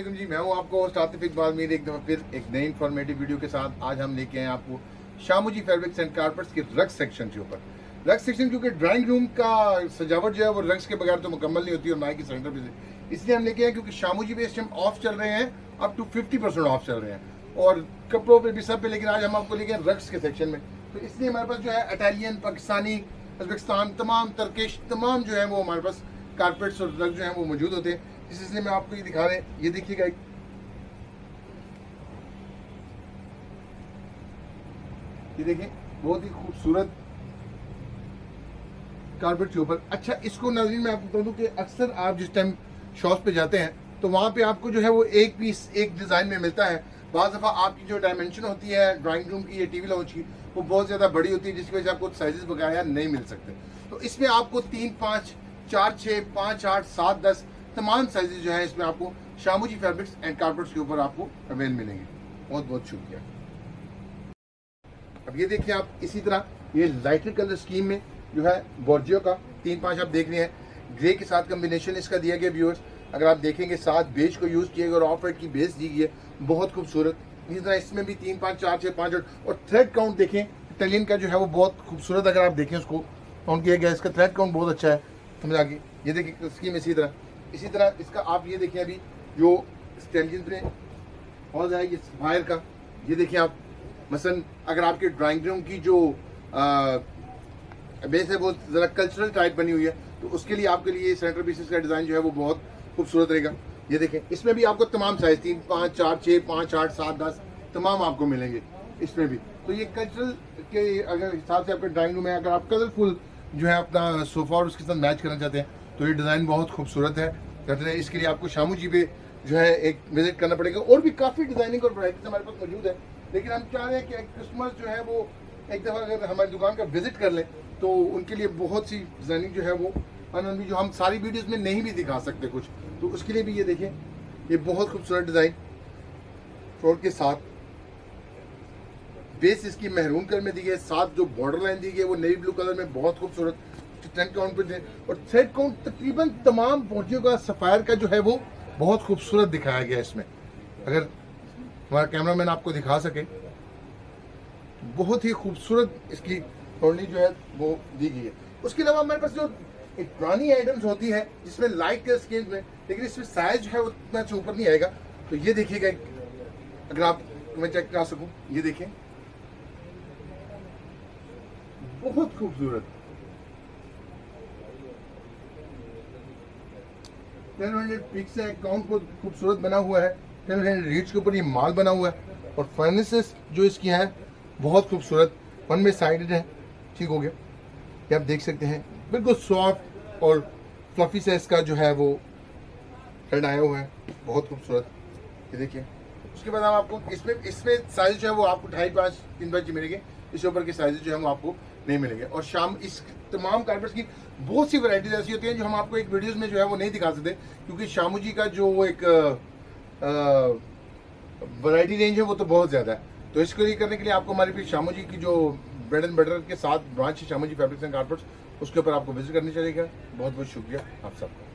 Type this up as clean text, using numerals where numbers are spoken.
जी, मैं हूं आपको होस्ट आतिफ इकबाल। मेरे एक दफ़ा फिर एक नई इन्फॉर्मेटिव वीडियो के साथ आज हम लेके आए आपको Shamu ji fabrics and carpets के रग सेक्शन के ऊपर। रग सेक्शन क्योंकि ड्राइंग रूम का सजावट जो है वो रग्स के बगैर तो मुकम्मल नहीं होती और ना ही सेंटर पे, इसलिए हम लेके आए क्योंकि शामू जी पे इस टाइम ऑफ चल रहे हैं, अप टू 50% ऑफ चल रहे हैं और कपड़ों पे भी सब पे। लेकिन आज हम आपको लेके आए रग्स के सेक्शन में, तो इसलिए हमारे पास जो है इटालियन, पाकिस्तानी, उज़्बेकिस्तान, तमाम टर्किश, तमाम जो है वो हमारे पास कारपेट्स और रग जो है वो मौजूद होते हैं। इसलिए मैं आपको ये दिखा रहे हैं, ये देखिएगा, ये देखिए बहुत ही खूबसूरत कारपेट के ऊपर। अच्छा, इसको नाज़रीन मैं आपको बता दूं कि अक्सर आप जिस टाइम शॉप पे जाते हैं तो वहाँ पे आपको जो है वो एक पीस एक डिज़ाइन में मिलता है। बाज़ दफ़ा आपकी जो डायमेंशन होती है ड्राइंग रूम की या टीवी लाउंज की वो बहुत ज़्यादा बड़ी होती है, जिसकी वजह से आपको साइजेस बकाया नहीं मिल सकते। तो इसमें आपको 3, 5, 4, 6, 5, 8, 7, 10 तमाम साइजेस जो है इसमें आपको Shamu ji fabrics and carpets के ऊपर आपको अवेल मिलेंगे। बहुत बहुत शुक्रिया। अब ये देखिए आप, इसी तरह ये लाइटर कलर स्कीम में जो है बोर्जियो का 3-5 आप देख रहे हैं, ग्रे के साथ कम्बिनेशन इसका दिया गया व्यूअर्स। अगर आप देखेंगे साथ बेज को यूज़ किया गया और ऑफ वाइट की बेस दी गई है, बहुत खूबसूरत। इसी तरह इसमें भी 3, 5, 4, 6, 5, 8 और थ्रेड काउंट देखें इटालियन का जो है वो बहुत खूबसूरत। अगर आप देखें उसको काउंट किया गया, इसका थ्रेड काउंट बहुत अच्छा है समझ आ गई। ये देखिए स्कीम इसी तरह इसका आप ये देखिए अभी जो स्टेलियन पे हॉल है ये सफायर का, ये देखिए आप मसलन अगर आपके ड्राइंग रूम की जो बेस है वो ज़रा कल्चरल टाइप बनी हुई है तो उसके लिए आपके लिए सेंटर पीसेस का डिज़ाइन जो है वो बहुत खूबसूरत रहेगा। ये देखें इसमें भी आपको तमाम साइज 3, 5, 4, 6, 5, 8, 7, 10 तमाम आपको मिलेंगे इसमें भी। तो ये कल्चरल के अगर हिसाब से आपके ड्राइंग रूम में अगर आप कलरफुल जो है अपना सोफ़ा और उसके साथ मैच करना चाहते हैं तो ये डिज़ाइन बहुत खूबसूरत है। कहते हैं इसके लिए आपको शामू जी पे जो है एक विजिट करना पड़ेगा। और भी काफ़ी डिज़ाइनिंग और वैराइटीज हमारे पास मौजूद है, लेकिन हम चाह रहे हैं कि कस्टमर्स जो है वो एक दफ़ा अगर हमारी दुकान का विजिट कर लें तो उनके लिए बहुत सी डिज़ाइनिंग जो है वो भी जो हम सारी वीडियोस में नहीं भी दिखा सकते कुछ, तो उसके लिए भी ये देखें, ये बहुत खूबसूरत डिज़ाइन फ्लोर के साथ बेस इसकी महरून कलर में दी है, साथ जो बॉर्डर लाइन दी गई है वो नेवी ब्लू कलर में बहुत खूबसूरत थ्रेड काउंट पे और थ्रेड काउंट तकरीबन तमाम पोर्टियों का सफ़ायर का जो है वो बहुत खूबसूरत दिखाया गया इसमें। अगर हमारा कैमरामैन आपको दिखा सके, बहुत ही खूबसूरत इसकी टोनी जो है वो दी गई है। उसके अलावा हमारे पास जो एक पुरानी आइटम्स होती है जिसमें लाइट कलर स्केल में, लेकिन इसमें साइज जो है वो इतना ऊपर नहीं आएगा। तो ये देखिएगा, अगर आप मैं चेक करा सकूं, ये देखें बहुत खूबसूरत 1000 पिक्स है, काउंट को खूबसूरत बना हुआ है। 1000 रीच के ऊपर ये माल बना हुआ है और फर्नेसेस जो इसकी है बहुत खूबसूरत, वन में साइडेड है। ठीक हो गया, ये आप देख सकते हैं बिल्कुल सॉफ्ट और फ्लफी से इसका जो है वो थ्रेड आया हुआ है, बहुत खूबसूरत। ये देखिए, उसके बाद हम आपको इसमें साइज जो है वो आपको 2.5, 5, 3 इंच मिलेंगे। इसके ऊपर के साइज जो है वो आपको नहीं मिलेंगे। और इस तमाम कारपेट्स की बहुत सी वैरायटीज ऐसी होती हैं जो हम आपको एक वीडियोस में जो है वो नहीं दिखा सकते, क्योंकि शामू जी का जो एक वैरायटी रेंज है वो तो बहुत ज़्यादा है। तो इसको ये करने के लिए आपको हमारी शामू जी की जो ब्रेड एंड बटर के साथ ब्रांच है Shamu ji fabrics and carpets, उसके ऊपर आपको विजिट करनी चाहिएगा। बहुत बहुत शुक्रिया आप सबका।